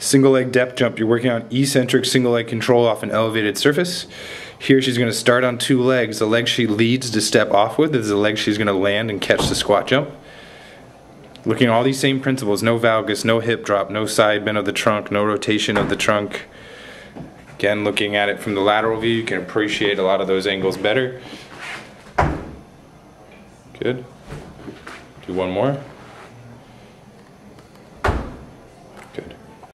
Single leg depth jump, you're working on eccentric single leg control off an elevated surface. Here she's going to start on 2 legs. The leg she leads to step off with is the leg she's going to land and catch the squat jump. Looking at all these same principles, no valgus, no hip drop, no side bend of the trunk, no rotation of the trunk. Again, looking at it from the lateral view, you can appreciate a lot of those angles better. Good. Do one more.